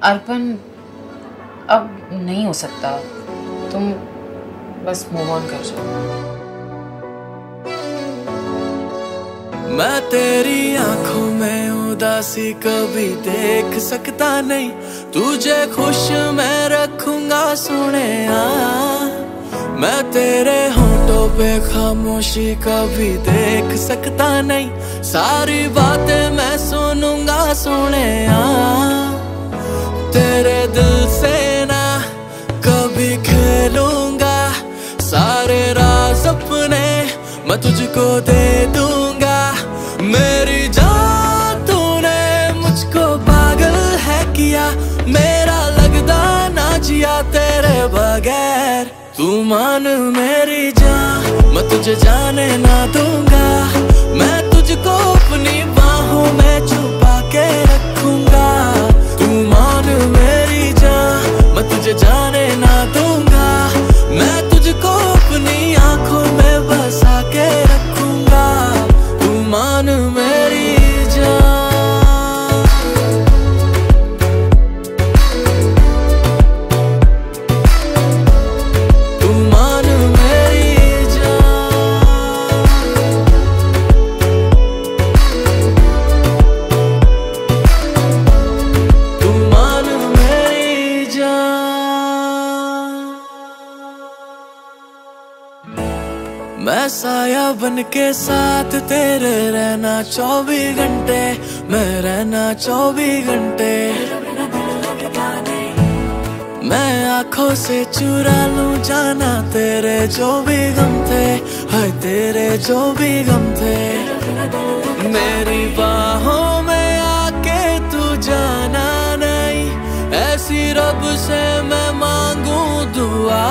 अर्पण, अब नहीं हो सकता, तुम बस मूव ऑन कर जाओ। मैं तेरी आंखों में उदासी कभी देख सकता नहीं, तुझे खुश मैं रखूंगा सोनिया। मैं तेरे होठों पे खामोशी कभी देख सकता नहीं, सारी बातें मैं सुनूंगा सोनिया। तेरे दिल से ना कभी खेलूंगा, सारे राज अपने मैं तुझको दे दूंगा। मेरी जान तूने मुझको पागल है किया, मेरा लगदा ना जिया तेरे बगैर। तू मान मेरी जान, मैं तुझे जाने ना दूंगा, मैं तुझको अपनी बाहों में छुपा के रखूंगा। तू मान मेरी जान, मैं तुझे जाने ना दूंगा, मैं तुझको अपनी आंखों में बसा के रखूंगा। तू मान मेरी जान, तू मान मेरी जान, तू मान मेरी जान। मैं साया बन के साथ तेरे रहना 24 घंटे, मैं रहना 24 घंटे। मैं आंखों से चुरा लूं जाना तेरे जो भी गम थे, हाय तेरे जो भी गम थे। मेरी बाहों में आके तू जाना नहीं, ऐसी रब से मैं मांगू दुआ।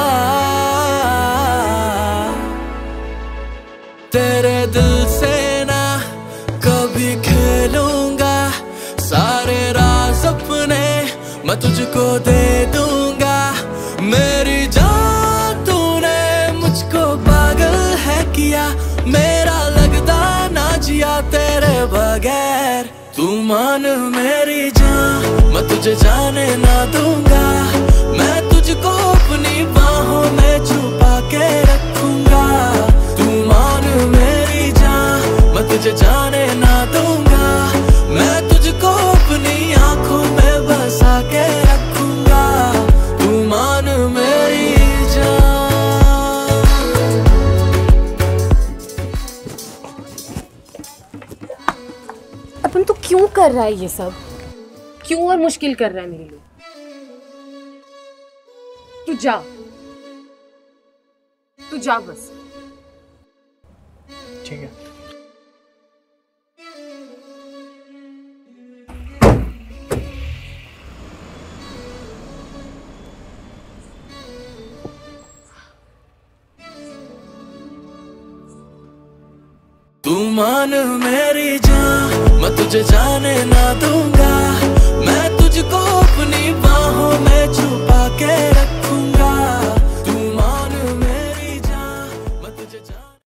तेरे दिल से ना कभी खेलूंगा, सारे राज अपने मैं तुझको दे दूंगा। मेरी जान तूने मुझको पागल है किया, मेरा लगदा ना जिया तेरे बगैर। तू मान मेरी जान, मैं तुझे जाने ना दूंगा, मैं तुझको अपनी बाहों में छुपा के रखूंगा। तू मान मेरी जान, मैं तुझे जाने ना दूंगा, मैं तुझको अपनी आंखों में बसा के रखूंगा। तू मान मेरी जान। अपन तो क्यों कर रहा है ये सब? क्यों और मुश्किल कर रहा है मेरे लिए? तू जा बस। ठीक है। तू मान मेरी जान, मैं तुझे जाने ना दूंगा, मैं तुझको अपनी बाहों में छुपा के